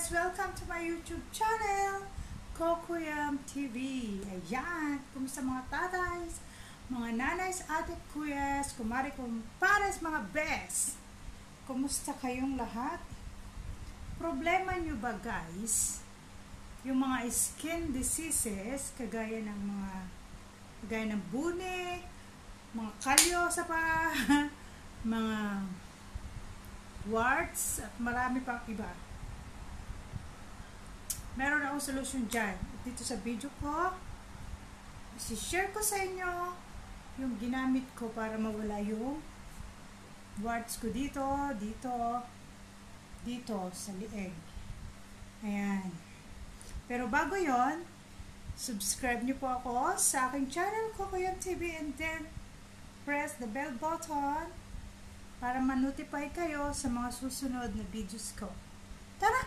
guys! Welcome to my YouTube channel, Kokuyam TV. Ayan, kumusta mga tatays, mga nanays, ate, kuyas, kumari, kumpares, mga best. Kumusta kayong lahat? Problema nyo ba guys, yung mga skin diseases, kagaya ng buni, mga kalyo sa pa, mga warts, at marami pang iba. Meron akong solusyon dyan. Dito sa video ko, isi-share ko sa inyo yung ginamit ko para mawala yung warts ko dito sa lieg. Ayan. Pero bago yon, subscribe niyo po ako sa aking channel, Kokuyam TV, and then press the bell button para ma-notify kayo sa mga susunod na videos ko. Tara!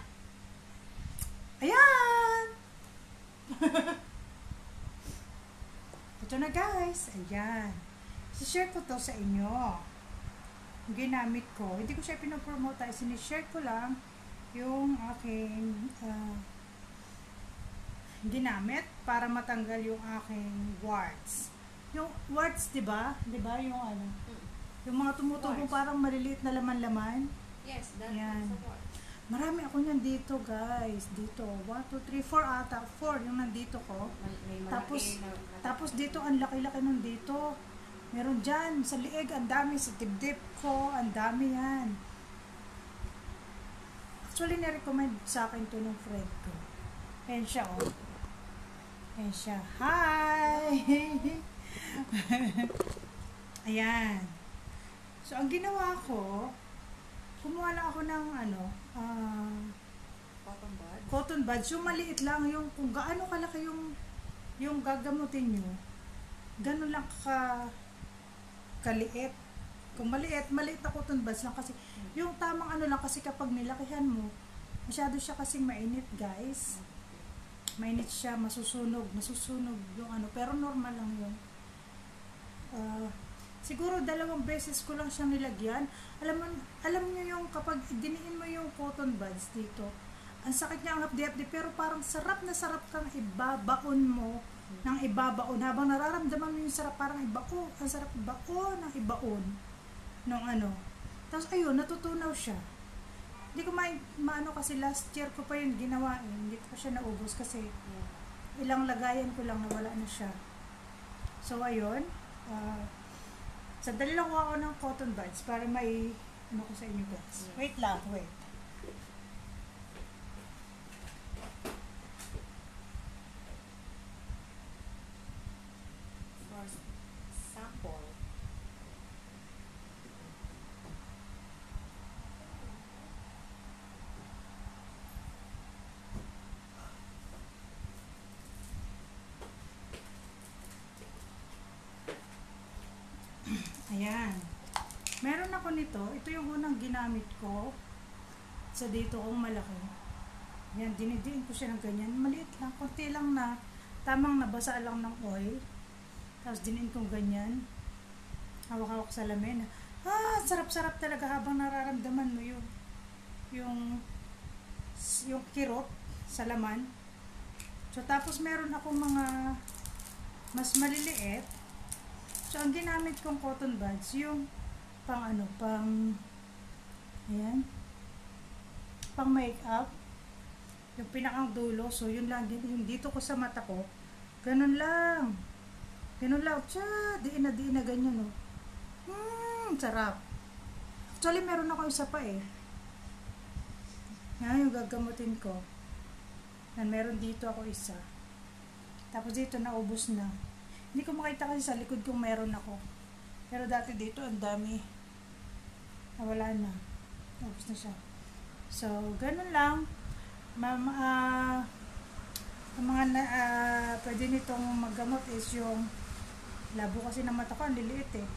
Ayan! Ito na guys. Ayan. Si-share ko to sa inyo. Yung ginamit ko. Hindi ko siya pinopromote. Sinishare ko lang yung aking ginamit para matanggal yung aking warts. Yung warts, diba? Diba yung ano? Yung mga tumutubong parang maliliit na laman-laman. Yes, that's Yan. the word. Marami ako niyan dito, guys. Dito. 1, 2, 3, 4 ata. 4 yung nandito ko. May Tapos dito, ang laki-laki nun dito. Meron dyan. Sa lieg, ang dami. Sa dibdib ko, ang dami yan. Actually, nirecommend sa akin to ng friend ko. Ayan siya, oh. Ayan siya. Hi! Ayan. So, ang ginawa ko, kumuha lang ako ng cotton bud. cotton buds. Yung maliit lang, yung kung gaano kalaki yung gagamutin nyo, gano'n lang kaliit. Kung maliit na cotton buds lang kasi, yung tamang ano lang kasi kapag nilakihan mo, masyado siya kasing mainit guys. Mainit siya, masusunog yung ano, pero normal lang yun. Siguro 2 beses ko lang siyang nilagyan. Alam niyo yung kapag diniin mo yung cotton buds dito, ang sakit niya ang hapdi-hapdi, pero parang sarap na sarap kang ibabaon mo ng ibabaon. Habang nararamdaman mo yung sarap, parang ibaon. Ang sarap ibaon ng ibaon nung ano. Tapos ayun, natutunaw siya. Hindi ko maano kasi last year ko pa yun ginawa. Hindi ko siya naubos kasi ilang lagayan ko lang nawala na siya. So ayun, sandali lang ako ng cotton buds para may ano ko sa inyo guys. Wait lang, wait. For sample. Ayan. Meron ako nito. Ito yung unang ginamit ko sa dito kong malaki. Ayan, dinidiin ko siya ng ganyan. Maliit lang, konti lang na tamang nabasa lang ng oil. Tapos diniin kong ganyan. Hawak-hawak sa lamin. Sarap-sarap talaga habang nararamdaman mo yung kirot sa laman. So, tapos meron akong mga mas maliliit. So, ang ginamit kong cotton buds, yung pang makeup, yung pinakang dulo. So, yun lang, yung dito ko sa mata ko, ganun lang. Tsa, diin na ganyan, oh. Sarap. Actually, meron ako isa pa, eh. Yan, yung gagamutin ko. Yan, meron dito ako isa. Tapos dito, naubos na. Hindi ko makita kasi sa likod kung meron ako. Pero dati dito, ang dami. Nawala na. Tapos na siya. So, ganun lang. Ang mga pwede nitong maggamot is yung labo kasi ng mata ko, ang liliit eh.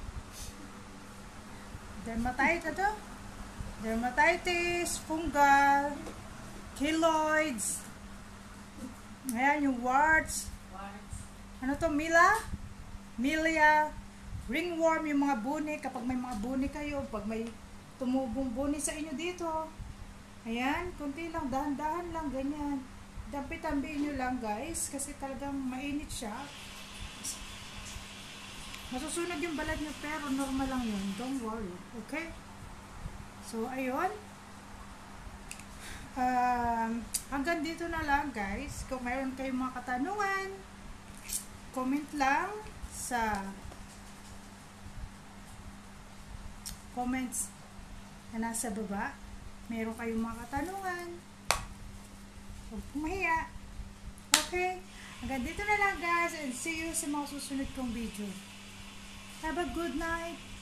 Dermatitis, fungal, keloids. Ayan, yung warts. Ano to, Milia, ringworm, yung mga buni, kapag may mga buni kayo, pag may tumubong buni sa inyo dito, Ayan, konti lang, dahan-dahan lang, ganyan. Tampi-tambihin nyo lang guys, kasi talagang mainit siya. Masusunog yung balat nyo, pero normal lang yun. Don't worry, okay? So, ayun. Hanggang dito na lang guys. Kung mayroon kayong mga katanungan, comment lang sa comments na nasa baba. Meron kayong mga katanungan, huwag pumahiya. Okay? Hanggang dito na lang guys, and see you sa mga susunod kong video. Have a good night.